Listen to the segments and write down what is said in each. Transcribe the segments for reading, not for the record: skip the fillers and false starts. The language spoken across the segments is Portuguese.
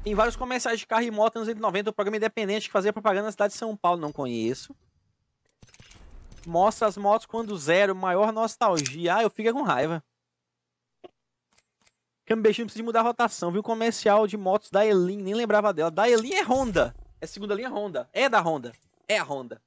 Tem vários comerciais de carro e moto nos anos 90, o programa independente que fazia propaganda na cidade de São Paulo, não conheço. Mostra as motos quando zero, maior nostalgia. Ah, eu fico com raiva. Cambeixinho precisa mudar a rotação, viu? Comercial de motos da Elin, nem lembrava dela. Da Elin é Honda. É segunda linha Honda. É da Honda. É a Honda.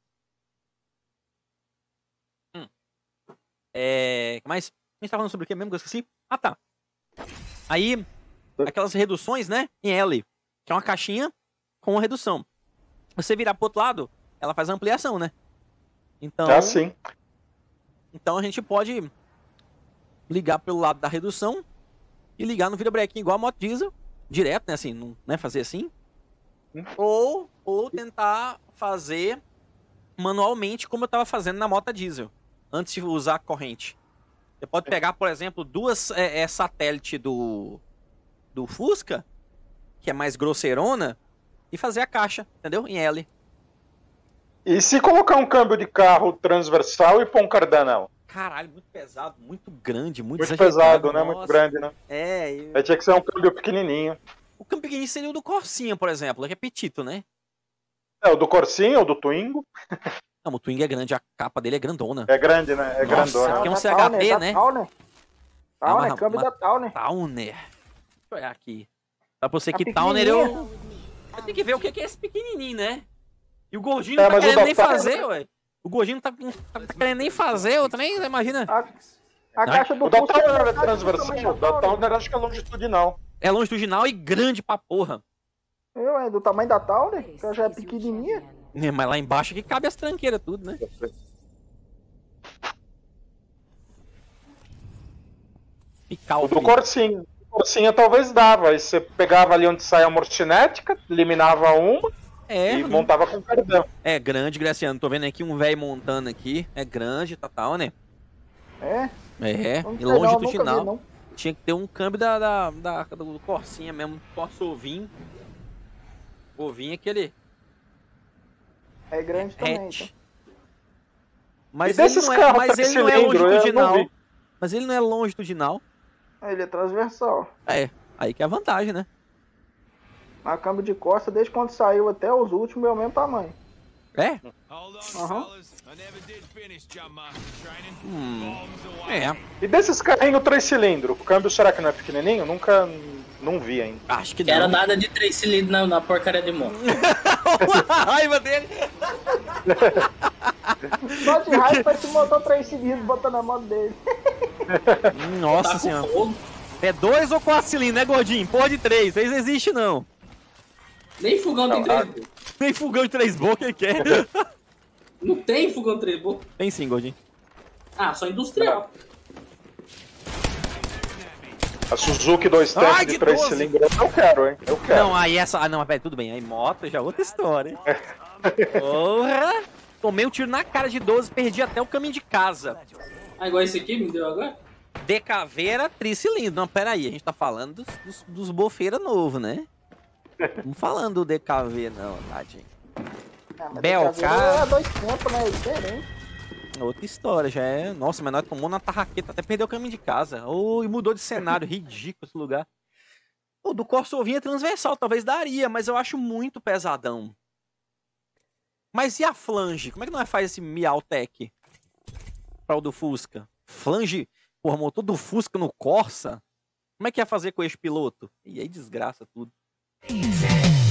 Mas a gente tá falando sobre o que mesmo que eu esqueci? Ah, tá. Aí, aquelas reduções, né? Em L, que é uma caixinha com uma redução. Você virar pro outro lado, ela faz a ampliação, né? Então, sim. Então a gente pode ligar pelo lado da redução e ligar no virabrequim igual a moto diesel, direto, né? Assim, não, né? Fazer assim. Ou tentar fazer manualmente como eu tava fazendo na moto diesel, antes de usar a corrente. Você pode pegar, por exemplo, duas satélite do Fusca, que é mais grosseirona, e fazer a caixa, entendeu? Em L. E se colocar um câmbio de carro transversal e pôr um cardanel? Caralho, muito pesado, muito grande, muito pesado, né? Nossa. Muito grande, né? Aí tinha que ser um câmbio pequenininho. O câmbio pequenininho seria o do Corsinha, por exemplo, que é petito, né? O do Corsinha, o do Twingo. Não, o Twingo é grande, a capa dele é grandona. É grande, né? É grandona. Aqui é um CHP, né? Towner, câmbio da Towner. Towner. Deixa eu olhar aqui. Dá pra você que Towner eu tenho que ver o que é esse pequenininho, né? E o gordinho não tá querendo nem fazer, ué. O gordinho não tá querendo nem fazer, eu também, imagina. A caixa do o da Towner é transversal, o da Towner acho que é longitudinal. É longitudinal e grande pra porra. Do tamanho da Towner, que já é pequenininha. Mas lá embaixo que cabe as tranqueiras tudo, né? O do Corsinha. O Corsinha talvez dava. Aí você pegava ali onde sai a mortinética, eliminava uma e montava com cardão. É grande, Graciano. Tô vendo aqui um velho montando aqui. É grande, total, né? E longitudinal. Tinha que ter um câmbio do Corsinha mesmo. Corsa ovinho. Ovinho aquele. É grande também, então. Mas ele não é longitudinal. Mas ele não é longitudinal. Ele é transversal. Aí que é a vantagem, né? A câmbio de costa, desde quando saiu até os últimos, é o mesmo tamanho. É? E desses carrinhos 3 cilindros, o câmbio será que não é pequenininho? Nunca não vi ainda. Acho que não. Quero nada de 3 cilindros na porcaria de moto. A raiva dele. Só de raiva pra esse motor 3 cilindros botando a moto dele. Nossa senhora. É 2 ou 4 cilindros, né, gordinho? Porra de 3, 3 existe não. Nem fogão tem 3 bocas. Nem fogão de 3 bocas ele quer. Não tem fogão de 3 bocas? Tem sim, gordinho. Só industrial. A Suzuki 2 tanques de 3 cilindros, eu quero, hein? Eu quero. Não, aí essa... não, mas pera, tudo bem. Aí moto já é outra história, hein? Porra! Tomei um tiro na cara de 12, perdi até o caminho de casa. Igual esse aqui me deu agora? Decaveira tricilindro. Não, pera aí, a gente tá falando dos bofeira novo, né? Não falando do DKV, não, tadinho. BLK... É 2 tempos, né? É diferente. Outra história, já é... Nossa, mas nós tomou na tarraqueta, até perdeu o caminho de casa. E mudou de cenário, ridículo esse lugar. O do Corsa ovinho é transversal, talvez daria, mas eu acho muito pesadão. Mas e a flange? Como é que nós faz esse Miautec para o do Fusca? Flange, porra, motor do Fusca no Corsa? Como é que ia fazer com esse piloto? E aí desgraça tudo.